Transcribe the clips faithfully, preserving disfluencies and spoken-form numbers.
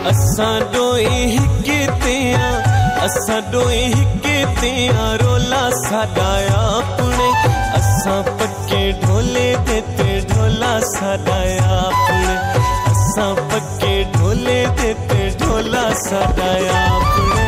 असां डोए हिकतियां असां डोए हिकतियां रोला साडा अपने असां पक्के ढोले दे ते ढोला साडा अपने असां पक्के ढोले दे ते ढोला साडा अपने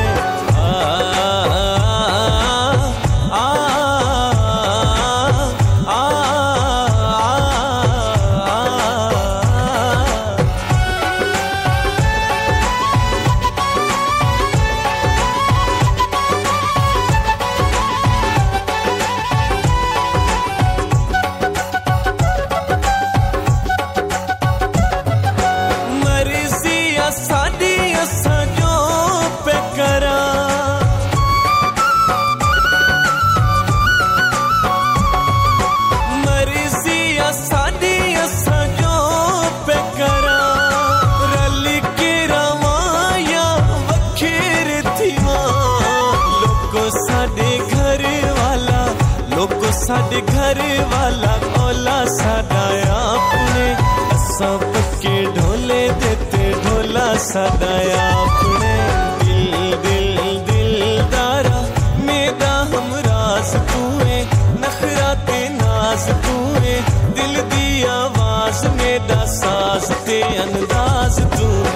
साडे घर वाला ओला साडा अपने असां पक्के ढोले देते ढोला साडा अपने दिल दिल दिलदारा मेरा हमराज तूए नखरा ते नाज तूए दिल दी आवाज मेरा साज ते अंदाज तूए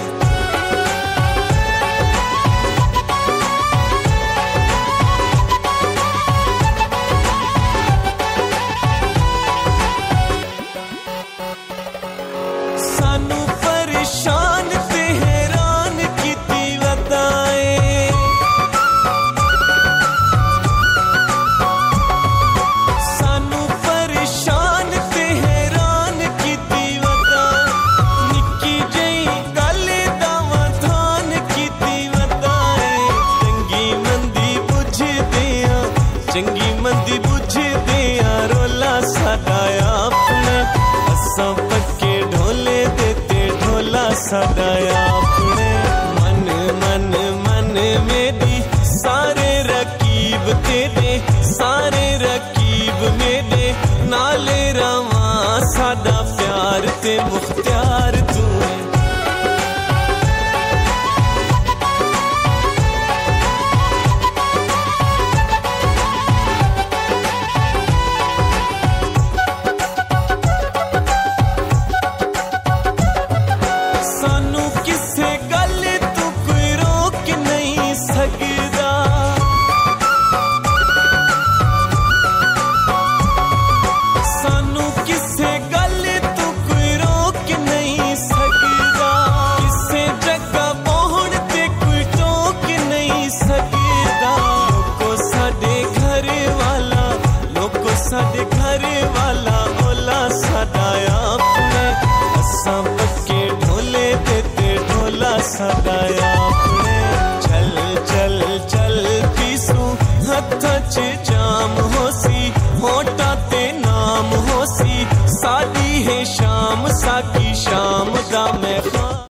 सानू परेशान ते हैरान कीती वताए सानू परेशान ते हैरान कीती वताए निक्की जई गल दावा धान कीती वताए चंगी मंदी बुझदियां चंगी मंदी बुझदियां रोला साडा अपने असां पक्के ढोले देते ढोला साडा अपने मन मन मन मेरी सारे रकीब तेरे सारे रकीब मेरे नाले रवा साडा प्यार ते मुख्तियार तू है साडे घर वाला ओला साडा अपने असां पक्के ढोले देते ढोला साडा।